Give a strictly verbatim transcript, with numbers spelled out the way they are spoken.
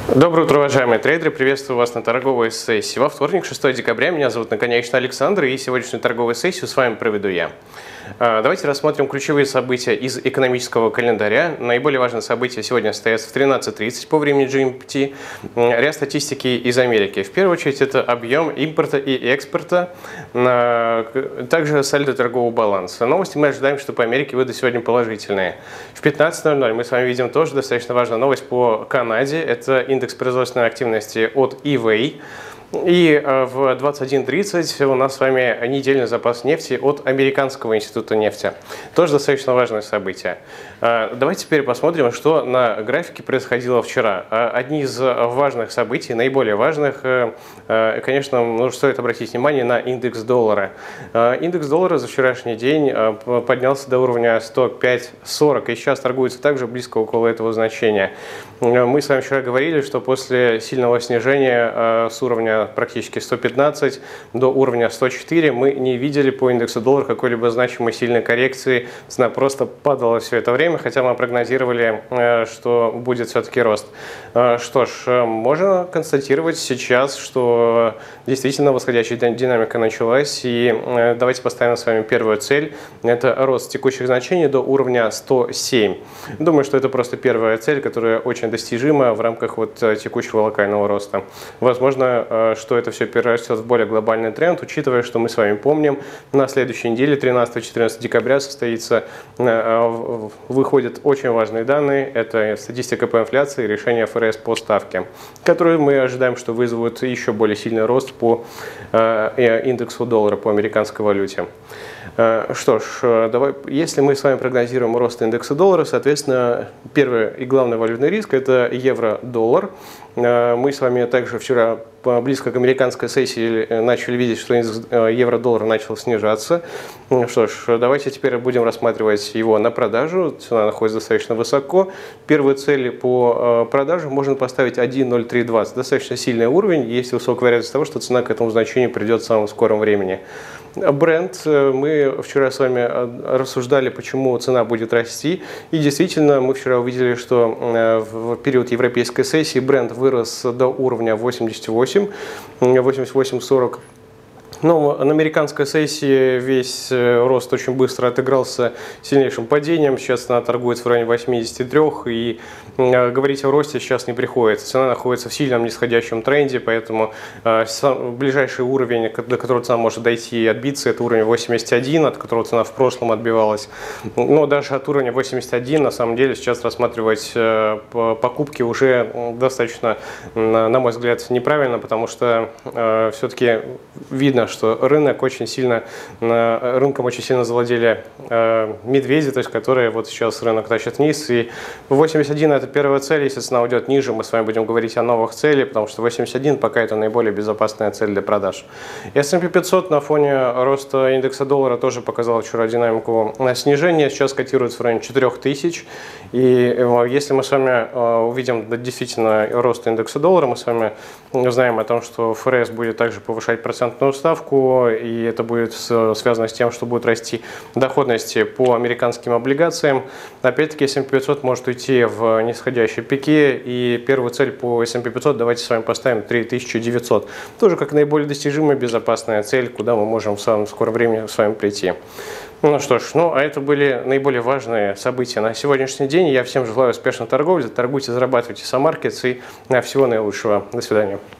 Доброе утро, уважаемые трейдеры! Приветствую вас на торговой сессии. Во вторник, шестое декабря, меня зовут Наконечный Александр, и сегодняшнюю торговую сессию с вами проведу я. Давайте рассмотрим ключевые события из экономического календаря. Наиболее важные события сегодня состоятся в тринадцать тридцать по времени джи эм ти. Ряд статистики из Америки. В первую очередь это объем импорта и экспорта, также сальдо торгового баланса. Новости мы ожидаем, что по Америке выйдут сегодня положительные. В пятнадцать ноль ноль мы с вами видим тоже достаточно важную новость по Канаде. Это индекс производственной активности от и вей. И в двадцать один тридцать у нас с вами недельный запас нефти от Американского института нефти. Тоже достаточно важное событие. Давайте теперь посмотрим, что на графике происходило вчера. Одни из важных событий, наиболее важных, конечно, ну, стоит обратить внимание на индекс доллара. Индекс доллара за вчерашний день поднялся до уровня сто пять сорок и сейчас торгуется также близко около этого значения. Мы с вами вчера говорили, что после сильного снижения с уровня практически сто пятнадцать до уровня сто четыре мы не видели по индексу доллара какой-либо значимой сильной коррекции. Цена просто падала все это время, хотя мы прогнозировали, что будет все-таки рост. Что ж, можно констатировать сейчас, что действительно восходящая динамика началась. И давайте поставим с вами первую цель. Это рост текущих значений до уровня сто семь. Думаю, что это просто первая цель, которая очень достижима в рамках вот текущего локального роста. Возможно, что это все перерастет в более глобальный тренд, учитывая, что мы с вами помним, на следующей неделе, тринадцатого-четырнадцатого декабря, состоится, выходят очень важные данные. Это статистика по инфляции и решение эф эр эс по ставке, которые мы ожидаем, что вызовут еще более сильный рост по индексу доллара, по американской валюте. Что ж, давай, если мы с вами прогнозируем рост индекса доллара, соответственно, первый и главный валютный риск – это евро-доллар. Мы с вами также вчера близко к американской сессии начали видеть, что индекс евро-доллара начал снижаться. Что ж, давайте теперь будем рассматривать его на продажу. Цена находится достаточно высоко. Первые цели по продаже можно поставить один ноль три двадцать. Достаточно сильный уровень. Есть высокая вероятность того, что цена к этому значению придет в самом скором времени. Бренд. Мы вчера с вами рассуждали, почему цена будет расти. И действительно, мы вчера увидели, что в период европейской сессии бренд вырос до уровня восемьдесят восемь, восемьдесят восемь сорок. Но на американской сессии весь рост очень быстро отыгрался сильнейшим падением. Сейчас она торгуется в районе восьмидесяти трёх, и говорить о росте сейчас не приходится. Цена находится в сильном нисходящем тренде, поэтому ближайший уровень, до которого цена может дойти и отбиться, это уровень восемьдесят один, от которого цена в прошлом отбивалась. Но даже от уровня восемьдесят один на самом деле сейчас рассматривать покупки уже достаточно, на мой взгляд, неправильно, потому что все-таки видно, что рынок очень сильно, рынком очень сильно завладели э, медведи, то есть которые вот сейчас рынок тащит вниз. И восемьдесят один это первая цель, если цена уйдет ниже, мы с вами будем говорить о новых целях, потому что восемьдесят один пока это наиболее безопасная цель для продаж. эс энд пи пятьсот на фоне роста индекса доллара тоже показал вчера динамику на снижение, сейчас котируется в районе четырёх тысяч. И э, если мы с вами э, увидим действительно рост индекса доллара, мы с вами знаем о том, что эф эр эс будет также повышать процентную ставку, и это будет связано с тем, что будет расти доходности по американским облигациям. Опять-таки эс энд пи пятьсот может уйти в нисходящей пике, и первую цель по эс энд пи пятьсот давайте с вами поставим три тысячи девятьсот. Тоже как наиболее достижимая, безопасная цель, куда мы можем в самом скором времени с вами прийти. Ну что ж, ну а это были наиболее важные события на сегодняшний день. Я всем желаю успешной торговли, торгуйте, зарабатывайте сам маркетс, и всего наилучшего. До свидания.